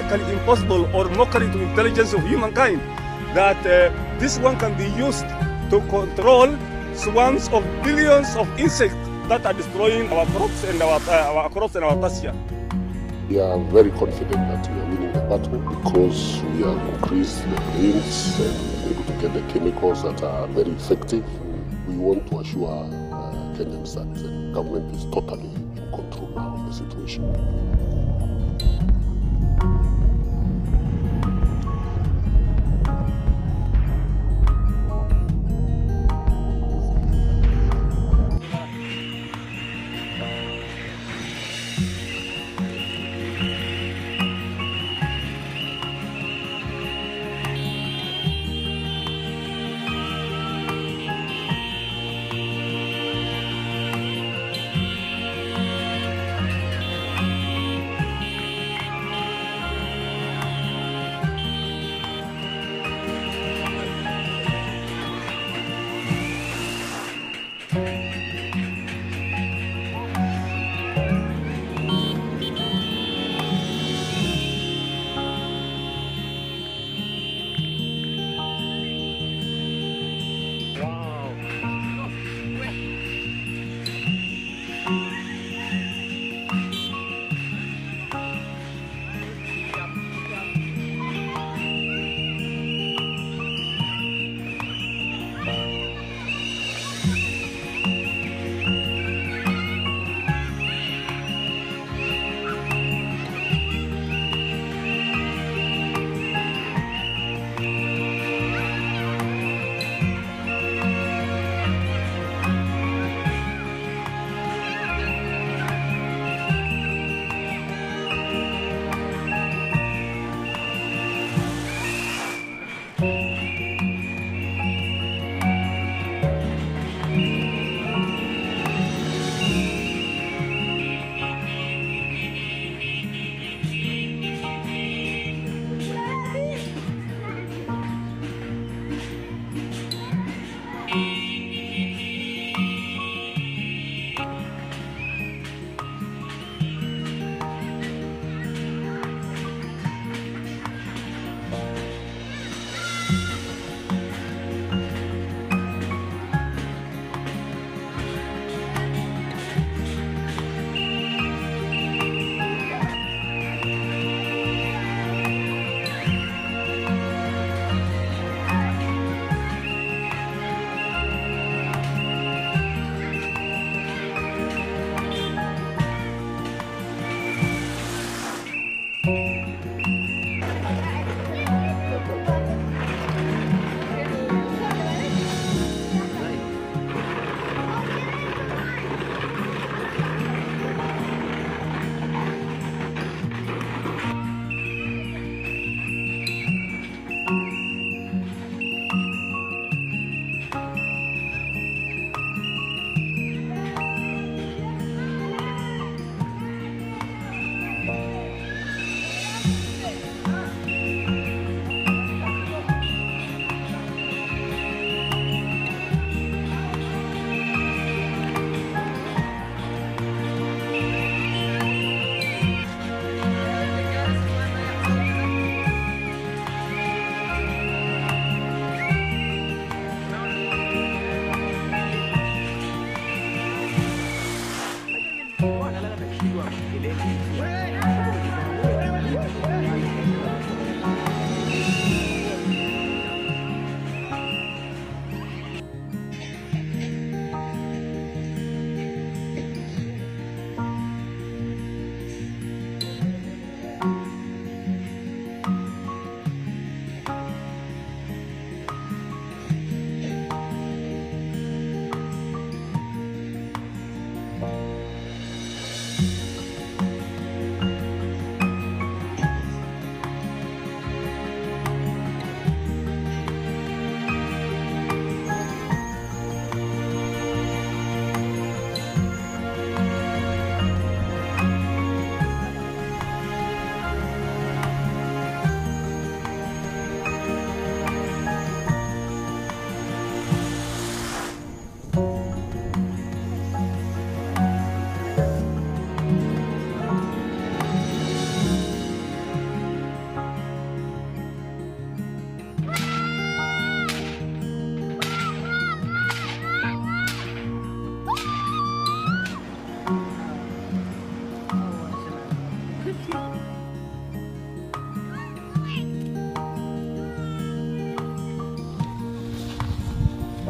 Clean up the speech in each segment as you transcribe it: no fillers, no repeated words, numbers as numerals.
mathematically impossible or mockery to intelligence of humankind that this one can be used to control swarms of billions of insects that are destroying our crops and our pasture. We are very confident that we are winning the battle because we have increased the rains and able to get the chemicals that are very effective. We want to assure Kenyans that the government is totally in control now of the situation.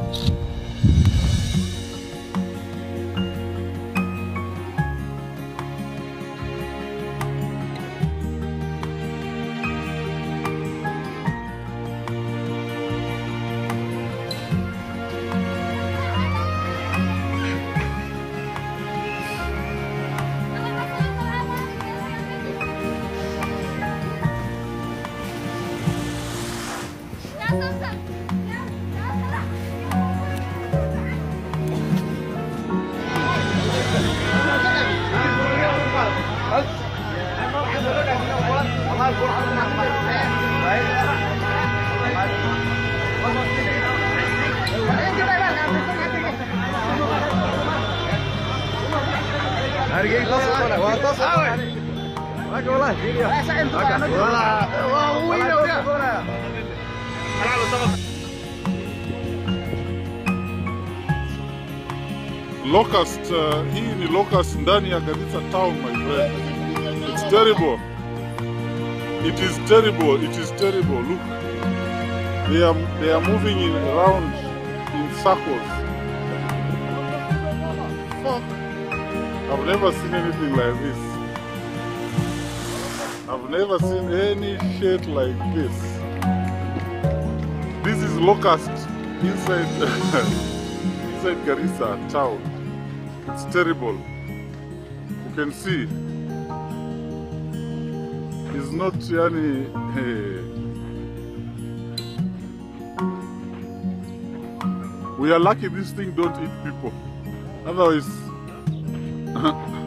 Locust, hii ni locust ndani ya Garissa town, my friend. It's terrible. It is terrible. It is terrible. Look, they are moving around in circles. Fuck. I've never seen anything like this. I've never seen any shit like this. This is locust inside inside Garissa town. It's terrible. You can see. It's not yani. We are lucky this thing don't eat people. Otherwise